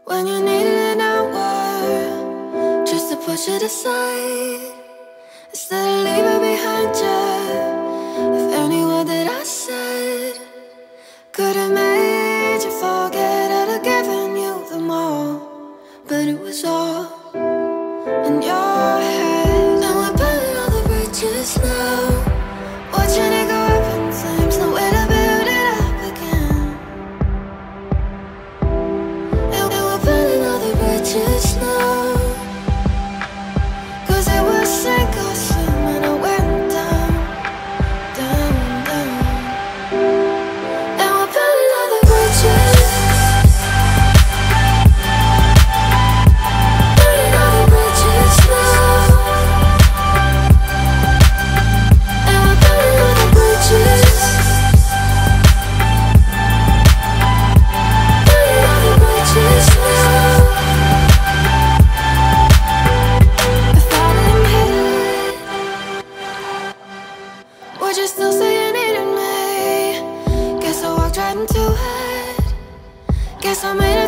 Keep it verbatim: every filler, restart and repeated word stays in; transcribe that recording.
When you needed an hour just to push it aside, instead of leaving behind you. If any word that I said could have made you forget, I'd have given you them all. But it was all in your head. Now we're burning all the bridges now, watching it go up in flames. No way to build it up again. And we're burning all the bridges now, cause it was sink or swim, and I went down, down, down. And we're burning all the bridges, burning all the bridges now. And we're burning all the bridges, burning all the bridges now. If I didn't hit it, would you still say you needed me? Guess I walked right into it. Guess I made it